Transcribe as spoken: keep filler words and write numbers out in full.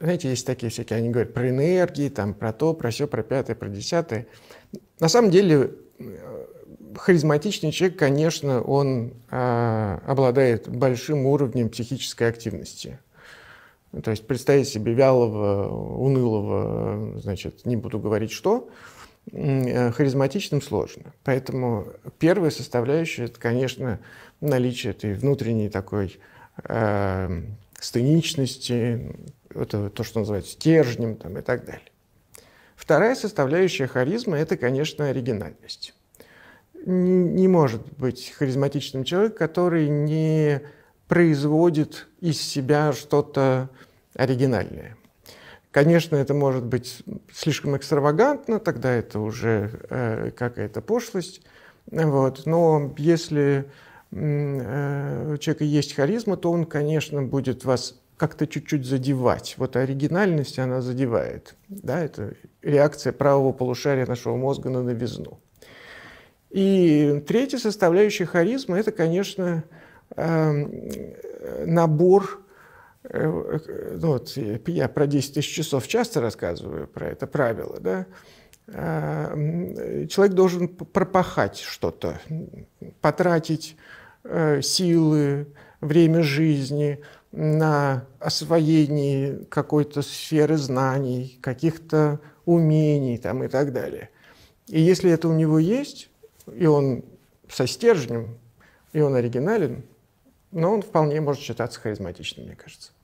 знаете, есть такие всякие, они говорят про энергии, там, про то, про сё, про пятое, про десятое. На самом деле харизматичный человек, конечно, он а, обладает большим уровнем психической активности. То есть представить себе вялого, унылого, значит, не буду говорить что, харизматичным сложно. Поэтому первая составляющая – это, конечно, наличие этой внутренней такой э, сценичности, это то, что называется стержнем там, и так далее. Вторая составляющая харизмы – это, конечно, оригинальность. Не, не может быть харизматичным человек, который не производит из себя что-то оригинальное. Конечно, это может быть слишком экстравагантно, тогда это уже э, какая-то пошлость. Вот. Но если э, у человека есть харизма, то он, конечно, будет вас как-то чуть-чуть задевать. Вот оригинальность, она задевает. Да? Это реакция правого полушария нашего мозга на новизну. И третья составляющая харизмы – это, конечно, э, набор. Ну, вот, я про десять тысяч часов часто рассказываю, про это правило. Да? Человек должен пропахать что-то, потратить силы, время жизни на освоение какой-то сферы знаний, каких-то умений там, и так далее. И если это у него есть, и он со стержнем, и он оригинален, но он вполне может считаться харизматичным, мне кажется.